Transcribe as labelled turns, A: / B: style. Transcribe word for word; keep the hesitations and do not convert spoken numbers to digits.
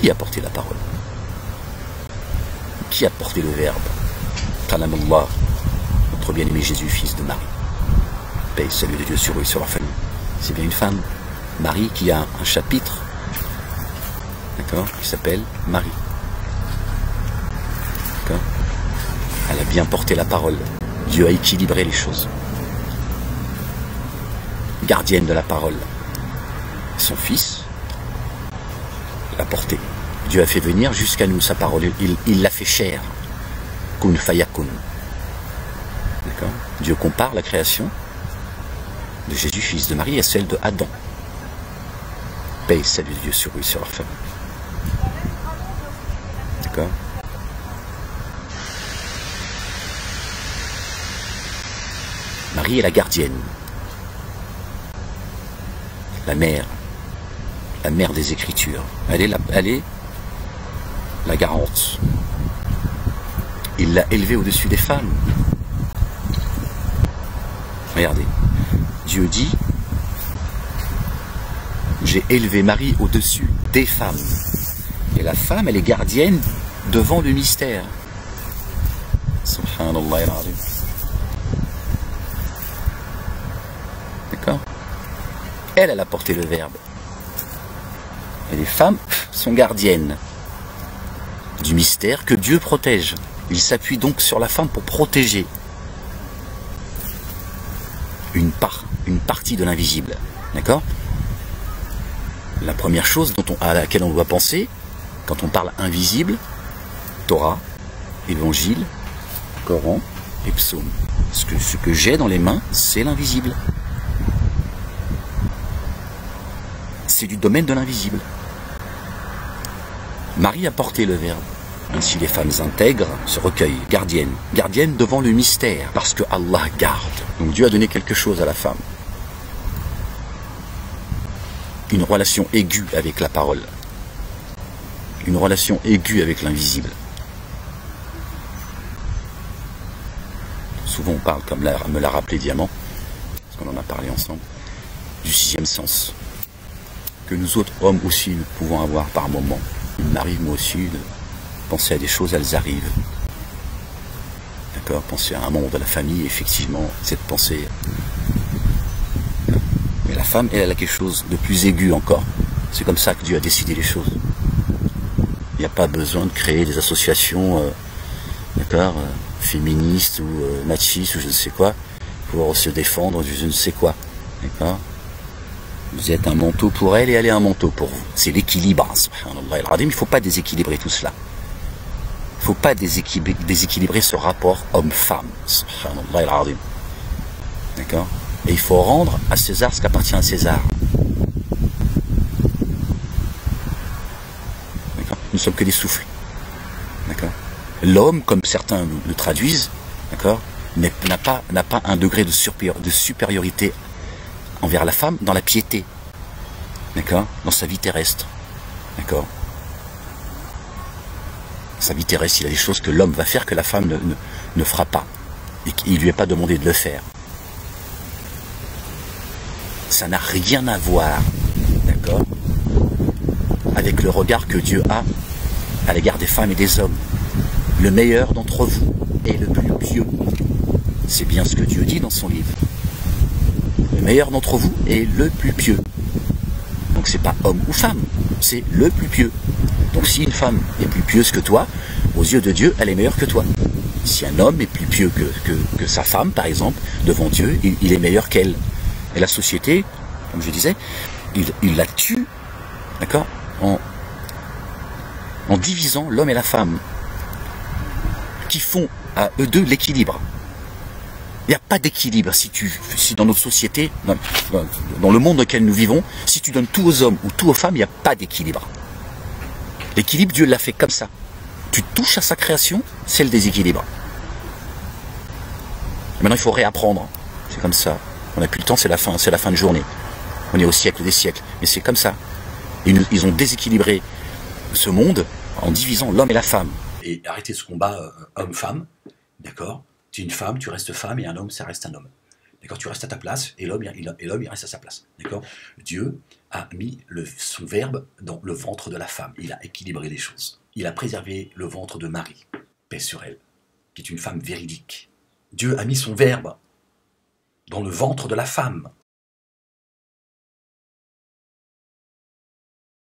A: Qui a porté la parole? Qui a porté le verbe? Kalam Allah, notre bien-aimé Jésus, fils de Marie. Paix et salut de Dieu sur eux et sur leur famille. C'est bien une femme, Marie, qui a un chapitre, d'accord, qui s'appelle Marie. D'accord? Elle a bien porté la parole. Dieu a équilibré les choses. Gardienne de la parole. Son fils l'a porté. Dieu a fait venir jusqu'à nous sa parole. Il, il l'a fait chair. Kun fayakun. D'accord? Dieu compare la création de Jésus, fils de Marie, à celle de Adam. Paix et salut de Dieu sur eux et sur leur famille. D'accord? Marie est la gardienne, la mère, la mère des Écritures. Elle est la, elle est la garante. Il l'a élevée au-dessus des femmes. Regardez, Dieu dit, j'ai élevé Marie au-dessus des femmes. Et la femme, elle est gardienne devant le mystère. Subhanallah al-azim. D'accord? Elle, elle a porté le verbe. Et les femmes sont gardiennes du mystère que Dieu protège. Il s'appuie donc sur la femme pour protéger une part, une partie de l'invisible. D'accord? La première chose dont on, à laquelle on doit penser, quand on parle invisible, Torah, Évangile, Coran et Psaume. Ce que, ce que j'ai dans les mains, c'est l'invisible. C'est du domaine de l'invisible. Marie a porté le verbe. Ainsi les femmes intègres se recueillent, gardiennes, gardiennes devant le mystère, parce que Allah garde. Donc Dieu a donné quelque chose à la femme. Une relation aiguë avec la parole. Une relation aiguë avec l'invisible. Souvent on parle, comme me l'a rappelé Diamant, parce qu'on en a parlé ensemble, du sixième sens. Que nous autres hommes aussi nous pouvons avoir par moments. Il m'arrive moi aussi de penser à des choses, elles arrivent. D'accord? Penser à un membre de la famille, effectivement, cette pensée. Mais la femme, elle, elle a quelque chose de plus aigu encore. C'est comme ça que Dieu a décidé les choses. Il n'y a pas besoin de créer des associations, euh, d'accord, euh, féministes ou euh, machistes ou je ne sais quoi, pour se défendre du je ne sais quoi. D'accord? Vous êtes un manteau pour elle et elle est un manteau pour vous. C'est l'équilibre. Subhanallah al-Azim. Il ne faut pas déséquilibrer tout cela. Il ne faut pas déséquilibrer, déséquilibrer ce rapport homme-femme. Subhanallah al-Azim. D'accord? Et il faut rendre à César ce qu'appartient à César. D'accord? Nous ne sommes que des souffles. D'accord? L'homme, comme certains le traduisent, d'accord, n'a pas, n'a pas un degré de, supérior, de supériorité envers la femme dans la piété, d'accord, dans sa vie terrestre, d'accord. Sa vie terrestre, il y a des choses que l'homme va faire que la femme ne, ne, ne fera pas, et qu'il ne lui est pas demandé de le faire. Ça n'a rien à voir, d'accord, avec le regard que Dieu a à l'égard des femmes et des hommes. Le meilleur d'entre vous est le plus pieux. C'est bien ce que Dieu dit dans son livre. Le meilleur d'entre vous est le plus pieux. Donc c'est pas homme ou femme, c'est le plus pieux. Donc si une femme est plus pieuse que toi, aux yeux de Dieu, elle est meilleure que toi. Si un homme est plus pieux que, que, que sa femme, par exemple, devant Dieu, il, il est meilleur qu'elle. Et la société, comme je disais, il, il la tue, d'accord, en, en divisant l'homme et la femme, qui font à eux deux l'équilibre. Il n'y a pas d'équilibre si, tu, si dans notre société, dans, dans le monde dans lequel nous vivons, si tu donnes tout aux hommes ou tout aux femmes, il n'y a pas d'équilibre. L'équilibre, Dieu l'a fait comme ça. Tu touches à sa création, c'est le déséquilibre. Maintenant, il faut réapprendre. C'est comme ça. On n'a plus le temps, c'est la fin, c'est la fin de journée. On est au siècle des siècles. Mais c'est comme ça. Ils, ils ont déséquilibré ce monde en divisant l'homme et la femme. Et arrêter ce combat euh, homme-femme, d'accord? Tu es une femme, tu restes femme, et un homme, ça reste un homme. D'accord, tu restes à ta place et l'homme il, et l'homme il reste à sa place. D'accord. Dieu a mis le, son verbe dans le ventre de la femme. Il a équilibré les choses. Il a préservé le ventre de Marie, paix sur elle, qui est une femme véridique. Dieu a mis son verbe dans le ventre de la femme.